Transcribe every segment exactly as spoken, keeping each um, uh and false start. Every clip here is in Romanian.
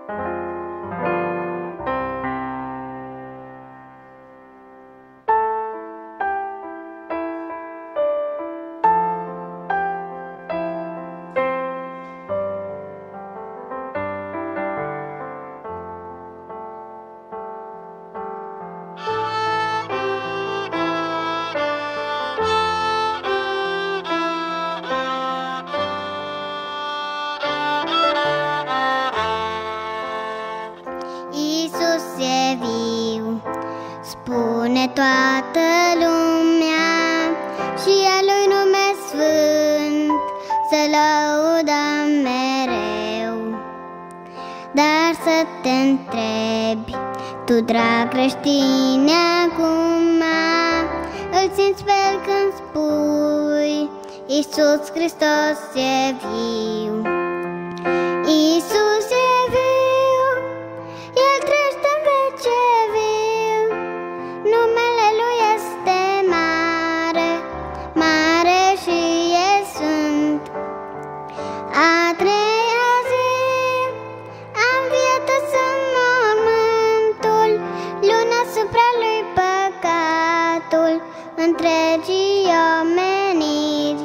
Spune toată lumea și a lui nume sfânt să lăudăm mereu. Dar să te întrebi, tu, drag creștine, acum îl simți pe el când spui Iisus Hristos e viu. Iisus e viu, El trăiește în vece viu. Numele Lui este mare, mare și e sfânt. A treia zi a înviat în mormântul, luna asupra Lui păcatul întregii omeniri.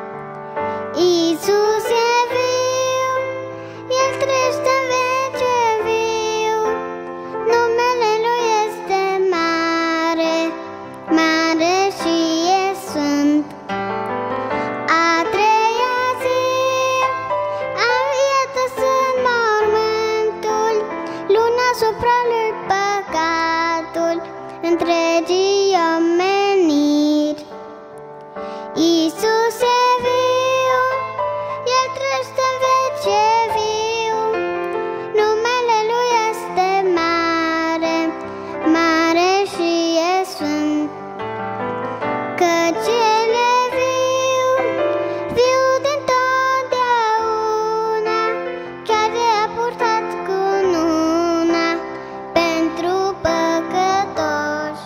Iisus e viu, El trăiește în vece viu. Numele Lui este mare, mare și e sfânt. A treia zi a înviat în mormântul, luna asupra Lui păcatul întregii omeniri. Iisus e viu, El trăiește în vece viu. Numele Lui este mare, mare și e sfânt. Căci El e viu, viu dintotdeauna, chiar de-a purtat cununa pentru păcătoși.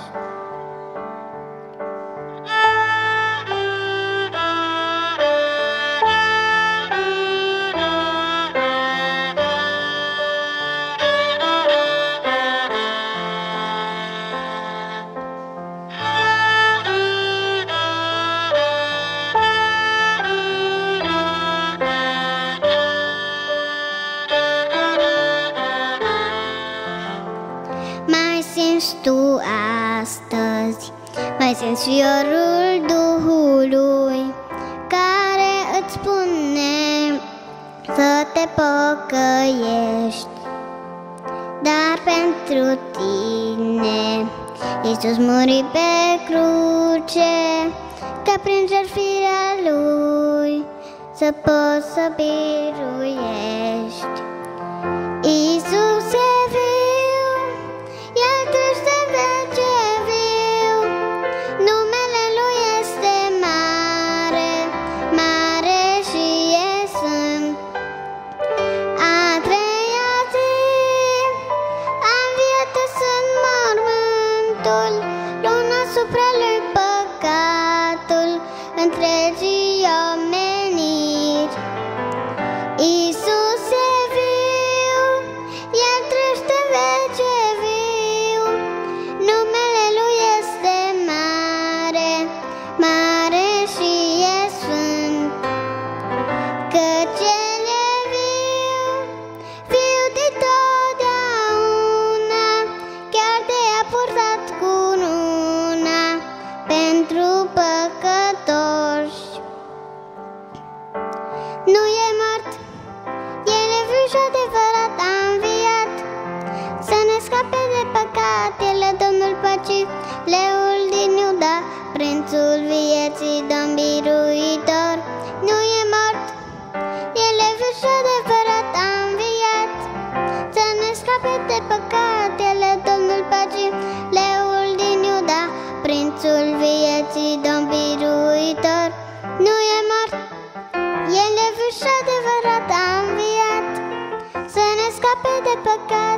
Mai simți tu astăzi, mai simți fiorul Duhului, care îți spune să te pocăiești. Dar pentru tine Iisus muri pe cruce, ca prin jertfirea Lui să poți să biruiești. Iisus e viu, El trăiește în vece viu. Numele Lui este mare, mare și e sfânt. A treia zi a înviat în mormântul, luna asupra Lui păcatul întregii omeniri. Iisus e viu, El trăiește în vece viu. Numele Lui este mare, mare și e sfânt. Căci El e viu, viu dintotdeauna, chiar de-a purtat cununa pentru păcătoși. Nu e mort, El e viu și adevărat, a înviat să ne scape de păcat. El e Domnul păcii, leul din Iuda, prințul vieții, Domn biruitor. Nu e mort, El e viu și adevărat, a înviat să ne scape de păcat. El e Domnul păcii, leul din Iuda, prințul vieții, Domn biruitor. Nu e mort, El e viu și adevărat, a înviat să ne scape de păcat.